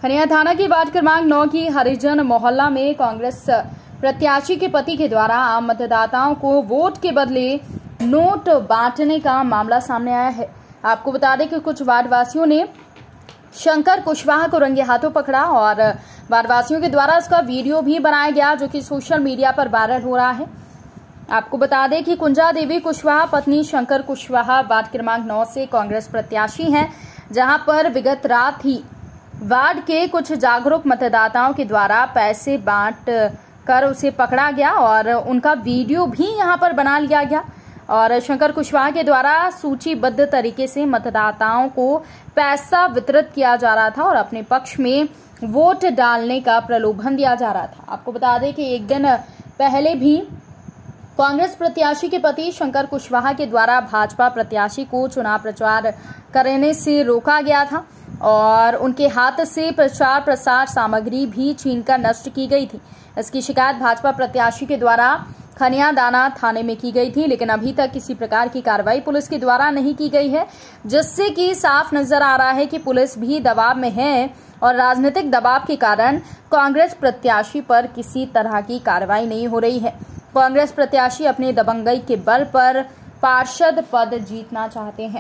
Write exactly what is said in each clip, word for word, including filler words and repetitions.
खनिया थाना की वार्ड क्रमांक नौ की हरिजन मोहल्ला में कांग्रेस प्रत्याशी के पति के द्वारा आम मतदाताओं को वोट के बदले नोट बांटने का मामला सामने आया है। आपको बता दें कि कुछ वार्डवासियों ने शंकर कुशवाहा को रंगे हाथों पकड़ा और वार्डवासियों के द्वारा इसका वीडियो भी बनाया गया, जो कि सोशल मीडिया पर वायरल हो रहा है। आपको बता दें कि कुंजा देवी कुशवाहा पत्नी शंकर कुशवाहा वार्ड क्रमांक नौ से कांग्रेस प्रत्याशी हैं, जहां पर विगत रात ही वार्ड के कुछ जागरूक मतदाताओं के द्वारा पैसे बांट कर उसे पकड़ा गया और उनका वीडियो भी यहां पर बना लिया गया और शंकर कुशवाहा के द्वारा सूचीबद्ध तरीके से मतदाताओं को पैसा वितरित किया जा रहा था और अपने पक्ष में वोट डालने का प्रलोभन दिया जा रहा था। आपको बता दें कि एक दिन पहले भी कांग्रेस प्रत्याशी के पति शंकर कुशवाहा के द्वारा भाजपा प्रत्याशी को चुनाव प्रचार करने से रोका गया था और उनके हाथ से प्रचार प्रसार सामग्री भी छीनकर नष्ट की गई थी। इसकी शिकायत भाजपा प्रत्याशी के द्वारा खनिया दाना थाने में की गई थी, लेकिन अभी तक किसी प्रकार की कार्रवाई पुलिस के द्वारा नहीं की गई है, जिससे कि साफ नजर आ रहा है कि पुलिस भी दबाव में है और राजनीतिक दबाव के कारण कांग्रेस प्रत्याशी पर किसी तरह की कार्रवाई नहीं हो रही है। कांग्रेस प्रत्याशी अपने दबंगई के बल पर पार्षद पद जीतना चाहते हैं।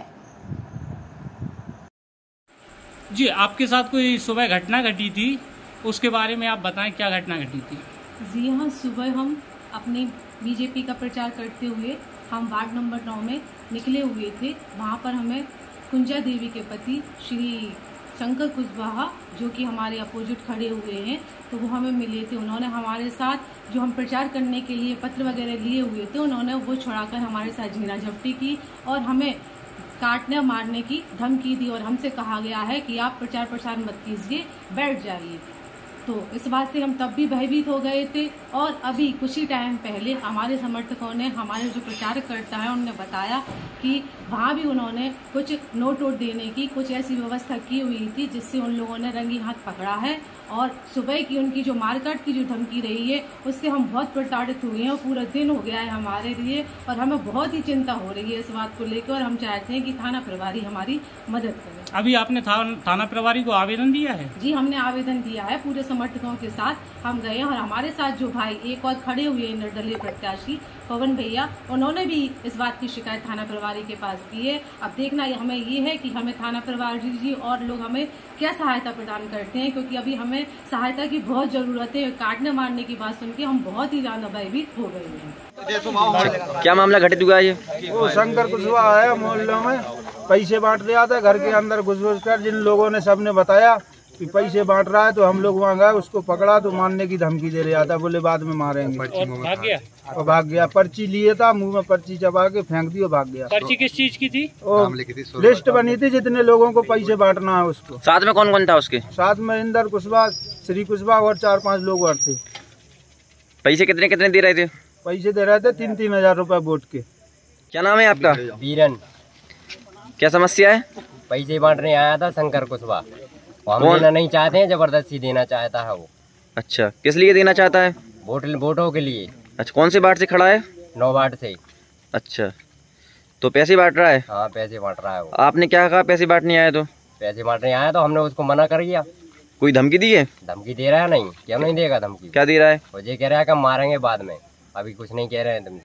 जी, आपके साथ कोई सुबह घटना घटी थी, उसके बारे में आप बताएं, क्या घटना घटी थी? जी हाँ, सुबह हम अपनी बीजेपी का प्रचार करते हुए हम वार्ड नंबर नौ में निकले हुए थे। वहाँ पर हमें कुंजा देवी के पति श्री शंकर कुशवाहा, जो कि हमारे अपोजिट खड़े हुए हैं, तो वो हमें मिले थे। उन्होंने हमारे साथ जो हम प्रचार करने के लिए पत्र वगैरह लिए हुए थे, उन्होंने वो छुड़ाकर हमारे साथ झीना झपटी की और हमें काटने मारने की धमकी दी और हमसे कहा गया है कि आप प्रचार प्रसार मत कीजिए, बैठ जाइए। तो इस बात से हम तब भी भयभीत हो गए थे और अभी कुछ ही टाइम पहले हमारे समर्थकों ने, हमारे जो प्रचारकर्ता हैं, उन्होंने बताया कि वहाँ भी उन्होंने कुछ नोट वोट देने की कुछ ऐसी व्यवस्था की हुई थी, जिससे उन लोगों ने रंगी हाथ पकड़ा है और सुबह की उनकी जो मारकाट की जो धमकी रही है, उससे हम बहुत प्रताड़ित हुए हैं और पूरा दिन हो गया है हमारे लिए और हमें बहुत ही चिंता हो रही है इस बात को लेकर और हम चाहते हैं कि थाना प्रभारी हमारी मदद करें। अभी आपने था, थाना प्रभारी को आवेदन दिया है? जी, हमने आवेदन दिया है। पूरे समर्थकों के साथ हम गए और हमारे साथ जो भाई एक और खड़े हुए निर्दलीय प्रत्याशी पवन भैया, उन्होंने भी इस बात की शिकायत थाना प्रभारी के पास की है। अब देखना हमें ये है कि हमें थाना प्रभारी जी और लोग हमें क्या सहायता प्रदान करते हैं, क्योंकि अभी हमें सहायता की बहुत जरूरत है। काटने मारने की बात सुन के हम बहुत ही ज्यादा भयभीत हो गए हैं। क्या मामला घटित हुआ है? वो शंकर कुशवाहा है, मोहल्लों में पैसे बांट रहा था, घर के अंदर घुस घुस कर। जिन लोगों ने सबने बताया कि पैसे बांट रहा है, तो हम लोग वहाँ गए, उसको पकड़ा तो मारने की धमकी दे रहा था, बोले बाद में मारेंगे। और भाग गया? और भाग गया। पर्ची लिए था, मुंह में पर्ची चबा के फेंक दी और भाग गया। पर्ची किस चीज की थी? लिस्ट बनी थी जितने लोगों को पैसे बांटना है उसको। साथ में कौन कौन था उसके? साथ में इंदर कुशवाहा, श्री कुशवाहा और चार पांच लोग और थे। पैसे कितने कितने दे रहे थे? पैसे दे रहे थे तीन तीन हजार रूपए वोट के। क्या नाम है आपका? बीरन। क्या समस्या है? पैसे बांटने आया था शंकर कुशवाहा, हम देना नहीं चाहते हैं, जबरदस्ती देना चाहता है वो। अच्छा, किस लिए देना चाहता है? वोट वोटों के लिए। अच्छा, कौन से वार्ड से खड़ा है? नौ वार्ड से। अच्छा, तो पैसे बांट रहा है? हाँ, पैसे बांट रहा है वो। आपने क्या कहा पैसे बांटने आए? तो पैसे बांटने आया तो हमने उसको मना कर दिया। कोई धमकी दी है? धमकी दे रहा है? नहीं, क्यों नहीं देगा धमकी? क्या दे रहा है? वो ये कह रहा है कि हम मारेंगे बाद में, अभी कुछ नहीं कह रहे हैं।